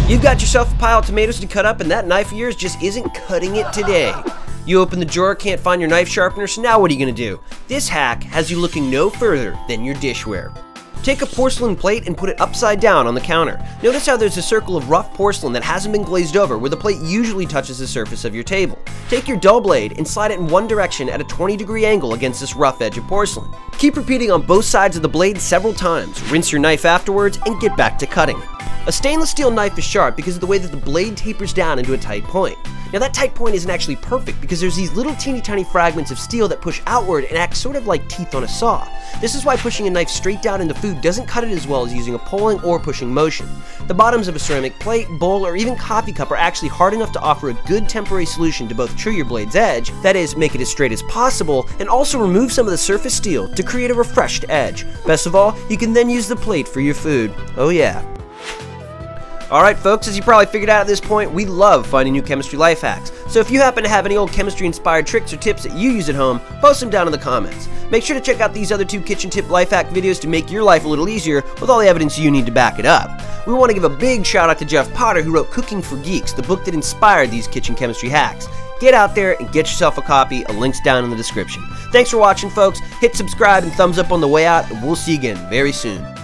You've got yourself a pile of tomatoes to cut up and that knife of yours just isn't cutting it today. You open the drawer, can't find your knife sharpener, so now what are you going to do? This hack has you looking no further than your dishware. Take a porcelain plate and put it upside down on the counter. Notice how there's a circle of rough porcelain that hasn't been glazed over where the plate usually touches the surface of your table. Take your dull blade and slide it in one direction at a 20-degree angle against this rough edge of porcelain. Keep repeating on both sides of the blade several times, rinse your knife afterwards, and get back to cutting. A stainless steel knife is sharp because of the way that the blade tapers down into a tight point. Now that tight point isn't actually perfect because there's these little teeny tiny fragments of steel that push outward and act sort of like teeth on a saw. This is why pushing a knife straight down into food doesn't cut it as well as using a pulling or pushing motion. The bottoms of a ceramic plate, bowl, or even coffee cup are actually hard enough to offer a good temporary solution to both true your blade's edge, that is, make it as straight as possible, and also remove some of the surface steel to create a refreshed edge. Best of all, you can then use the plate for your food. Oh yeah. Alright folks, as you probably figured out at this point, we love finding new chemistry life hacks. So if you happen to have any old chemistry inspired tricks or tips that you use at home, post them down in the comments. Make sure to check out these other 2 kitchen tip life hack videos to make your life a little easier with all the evidence you need to back it up. We want to give a big shout out to Jeff Potter who wrote Cooking for Geeks, the book that inspired these kitchen chemistry hacks. Get out there and get yourself a copy, a link's down in the description. Thanks for watching folks, hit subscribe and thumbs up on the way out, and we'll see you again very soon.